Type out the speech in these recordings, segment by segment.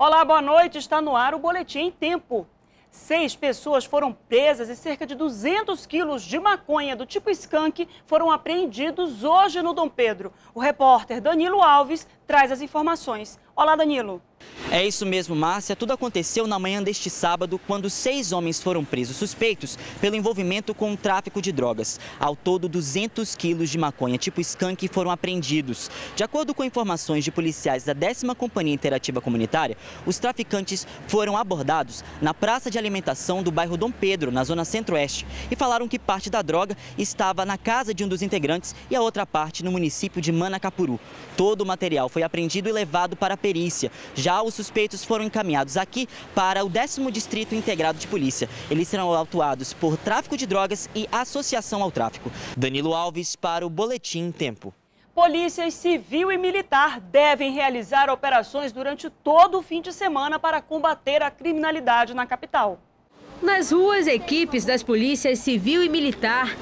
Olá, boa noite. Está no ar o Boletim em Tempo. 6 pessoas foram presas e cerca de 200 quilos de maconha do tipo skunk foram apreendidos hoje no Dom Pedro. O repórter Danilo Alves traz as informações. Olá, Danilo. É isso mesmo, Márcia. Tudo aconteceu na manhã deste sábado, quando 6 homens foram presos suspeitos pelo envolvimento com o tráfico de drogas. Ao todo, 200 quilos de maconha tipo skunk foram apreendidos. De acordo com informações de policiais da 10ª Companhia Interativa Comunitária, os traficantes foram abordados na praça de alimentação do bairro Dom Pedro, na zona centro-oeste, e falaram que parte da droga estava na casa de um dos integrantes e a outra parte no município de Manacapuru. Todo o material foi apreendido e levado para a perícia. Já os suspeitos foram encaminhados aqui para o 10º Distrito Integrado de Polícia. Eles serão autuados por tráfico de drogas e associação ao tráfico. Danilo Alves para o Boletim em Tempo. Polícias civil e militar devem realizar operações durante todo o fim de semana para combater a criminalidade na capital. Nas ruas, equipes das polícias civil e militar.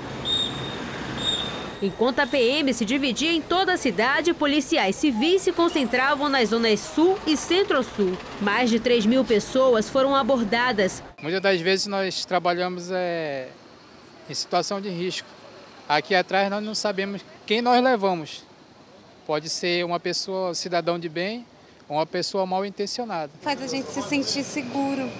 Enquanto a PM se dividia em toda a cidade, policiais civis se concentravam nas zonas sul e centro-sul. Mais de 3.000 pessoas foram abordadas. Muitas das vezes nós trabalhamos em situação de risco. Aqui atrás nós não sabemos quem nós levamos. Pode ser uma pessoa, cidadão de bem, ou uma pessoa mal intencionada. Faz a gente se sentir seguro,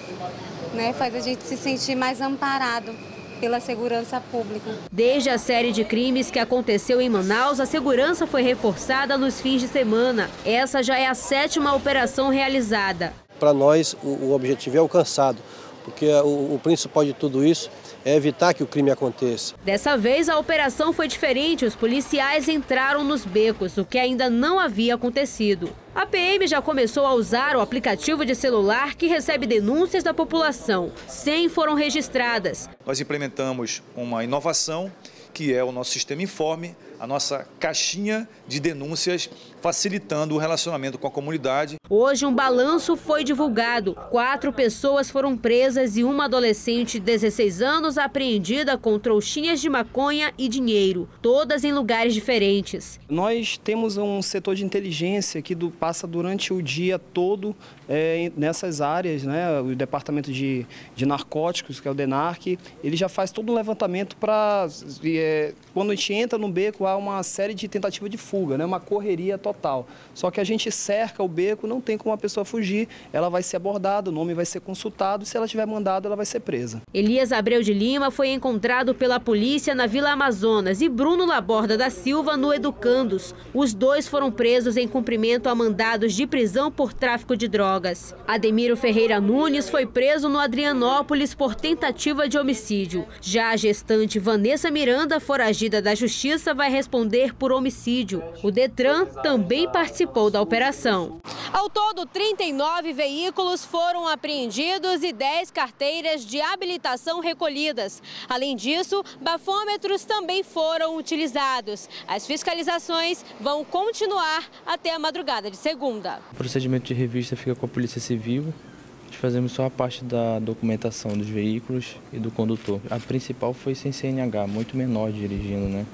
né? Faz a gente se sentir mais amparado pela segurança pública. Desde a série de crimes que aconteceu em Manaus, a segurança foi reforçada nos fins de semana. Essa já é a 7ª operação realizada. Para nós, o objetivo é alcançado, porque o principal de tudo isso é evitar que o crime aconteça. Dessa vez, a operação foi diferente. Os policiais entraram nos becos, o que ainda não havia acontecido. A PM já começou a usar o aplicativo de celular que recebe denúncias da população. 100 foram registradas. Nós implementamos uma inovação, que é o nosso sistema Informe, a nossa caixinha de denúncias, facilitando o relacionamento com a comunidade. Hoje, um balanço foi divulgado. 4 pessoas foram presas e uma adolescente de 16 anos apreendida com trouxinhas de maconha e dinheiro, todas em lugares diferentes. Nós temos um setor de inteligência que passa durante o dia todo nessas áreas, né? O departamento de narcóticos, que é o DENARC, ele já faz todo um levantamento para, quando a gente entra no beco, há uma série de tentativas de fuga, né? Uma correria total. Só que a gente cerca o beco, não tem como a pessoa fugir, ela vai ser abordada, o nome vai ser consultado, e se ela tiver mandado, ela vai ser presa. Elias Abreu de Lima foi encontrado pela polícia na Vila Amazonas e Bruno Laborda da Silva no Educandos. Os dois foram presos em cumprimento a mandados de prisão por tráfico de drogas. Ademiro Ferreira Nunes foi preso no Adrianópolis por tentativa de homicídio. Já a gestante Vanessa Miranda, foragida da Justiça, vai responder por homicídio. O Detran também participou da operação. Ao todo, 39 veículos foram apreendidos e 10 carteiras de habilitação recolhidas. Além disso, bafômetros também foram utilizados. As fiscalizações vão continuar até a madrugada de segunda. O procedimento de revista fica com a Polícia Civil. Nós fazemos só a parte da documentação dos veículos e do condutor. A principal foi sem CNH, muito menor dirigindo, né?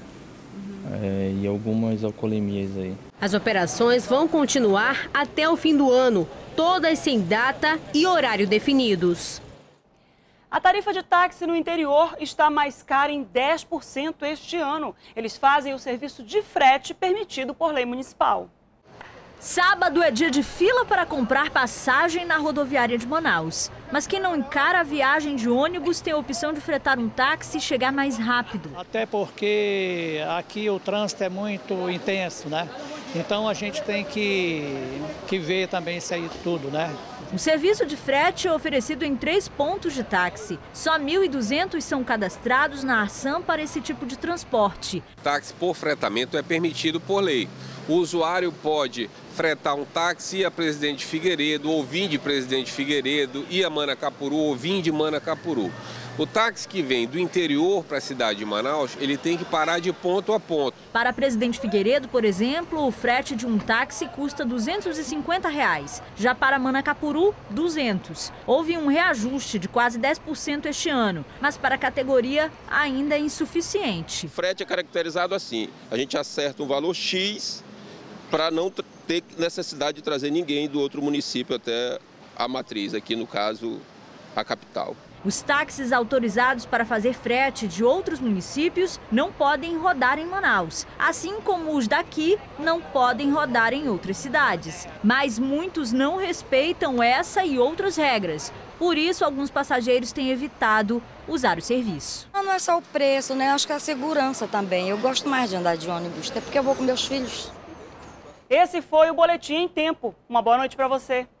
E algumas alcoolemias aí. As operações vão continuar até o fim do ano, todas sem data e horário definidos. A tarifa de táxi no interior está mais cara em 10% este ano. Eles fazem o serviço de frete permitido por lei municipal. Sábado é dia de fila para comprar passagem na rodoviária de Manaus. Mas quem não encara a viagem de ônibus tem a opção de fretar um táxi e chegar mais rápido. Até porque aqui o trânsito é muito intenso, né? Então a gente tem que ver também isso aí tudo, né? O serviço de frete é oferecido em 3 pontos de táxi. Só 1.200 são cadastrados na Arsan para esse tipo de transporte. Táxi por fretamento é permitido por lei. O usuário pode fretar um táxi a Presidente Figueiredo, ou vir de Presidente Figueiredo, ir a Manacapuru, ou vir de Manacapuru. O táxi que vem do interior para a cidade de Manaus, ele tem que parar de ponto a ponto. Para Presidente Figueiredo, por exemplo, o frete de um táxi custa R$ 250. Já para Manacapuru, 200. Houve um reajuste de quase 10% este ano, mas para a categoria ainda é insuficiente. O frete é caracterizado assim, a gente acerta um valor X para não ter necessidade de trazer ninguém do outro município até a matriz, aqui no caso, a capital. Os táxis autorizados para fazer frete de outros municípios não podem rodar em Manaus, assim como os daqui não podem rodar em outras cidades. Mas muitos não respeitam essa e outras regras. Por isso, alguns passageiros têm evitado usar o serviço. Não é só o preço, né? Acho que é a segurança também. Eu gosto mais de andar de ônibus, até porque eu vou com meus filhos. Esse foi o Boletim em Tempo. Uma boa noite para você.